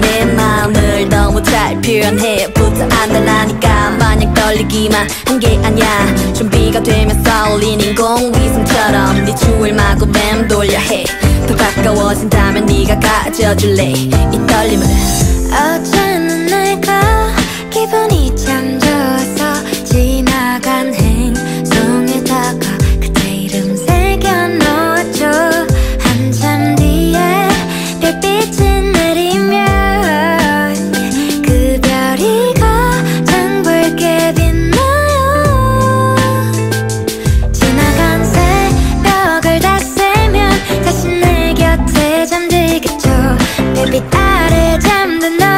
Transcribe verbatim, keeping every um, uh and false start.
내 마음을 너무 잘 표현해 부터 안달나니까 마냥 떨리기만 한 게 아니야. 준비가 되면 쏠린 인공위성처럼 네 주위를 마구 맴돌려 해. 더 가까워진다면 네가 가져줄래 이 떨림을. 어제는 내가 기분이 참 좋아서 지나간 행성에다가 그대 이름 새겨놓았죠. 한참 뒤에 별빛이 내리면 그 별이 가장 붉게 빛나요. 지나간 새벽을 다 세면 다시 내 곁에 잠들겠죠. 별빛 아래 잠든 너